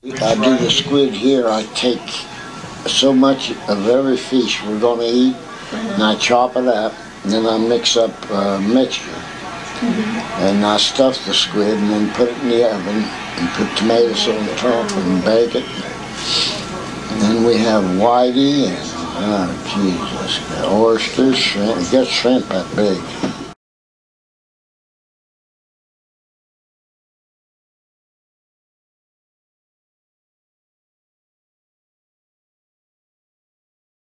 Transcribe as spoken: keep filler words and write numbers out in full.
I do the squid here. I take so much of every fish we're going to eat, mm-hmm. and I chop it up, and then I mix up a mixture. Mm-hmm. And I stuff the squid and then put it in the oven and put tomatoes on the top and bake it. And then we have whitey and, oh Jesus, oysters, shrimp. It gets shrimp that big.